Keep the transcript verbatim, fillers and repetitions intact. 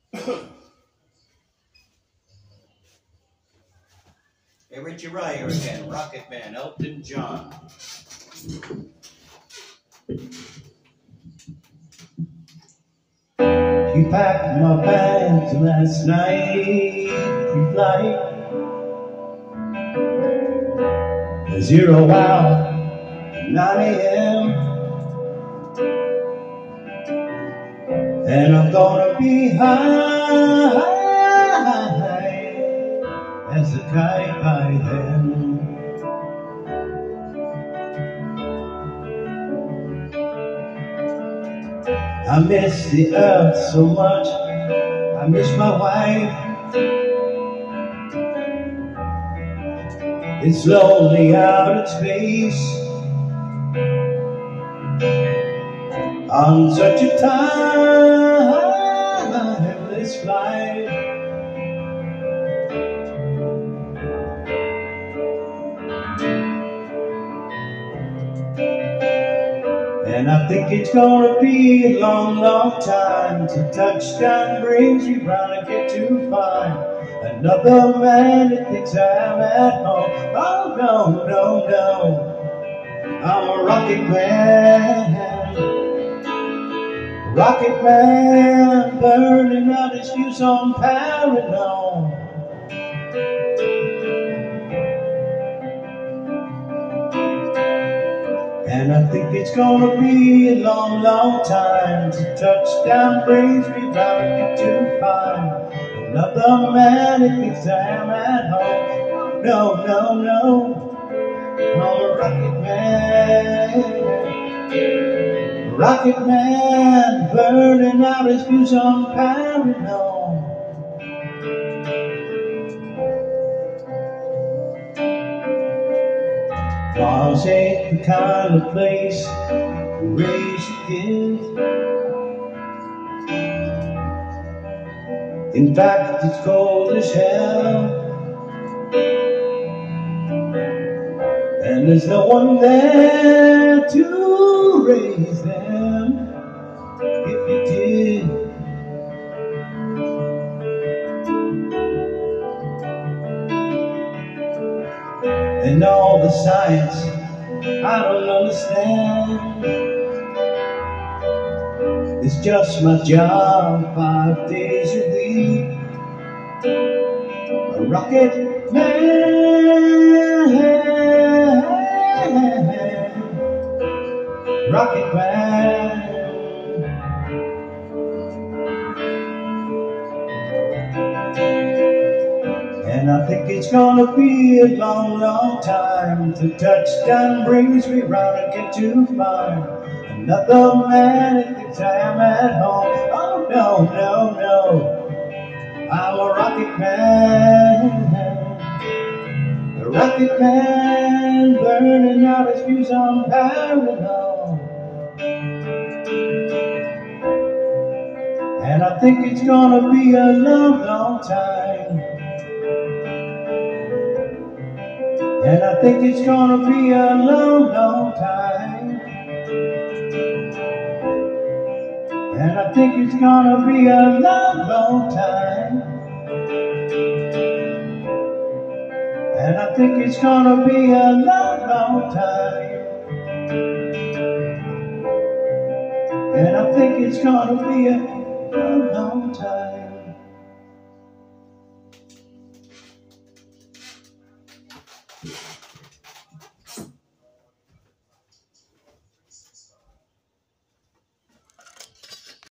Hey, Richie Ryer again, Rocket Man, Elton John. She packed my bags last night, pre-flight. Zero hour, nine A M And I'm gonna be high, high as a kite by then. I miss the earth so much, I miss my wife. It's lonely out in space on such a timeless flight. And I think it's gonna be a long, long time till touchdown brings me round and get to find another man that thinks I'm at home. Oh no, no, no, I'm a rocket man, rocket man, burning out his fuse on Paranol. And I think it's gonna be a long, long time till touchdown brings me round and get to find another man that thinks I'm at home. No, no, no, I'm a rocket man, rocket man, burning out his fuse on Paranol. Mars ain't the kind of place to raise your kids. In fact, it's cold as hell, and there's no one there to raise them if you did. And all the science I don't understand, it's just my job five days a week. A rocket man, rocket man. And I think it's gonna be a long, long time till touchdown brings me round and get to find another man that thinks I'm at home. Oh no, no, no, I'm a rocket man, a rocket man, burning out his fuse on Paranol. And I think it's gonna be a long, long time. And I think it's gonna be a long, long time. And I think it's gonna be a long, long time. And I think it's gonna be a long, long time. And I think it's gonna be a long, long time.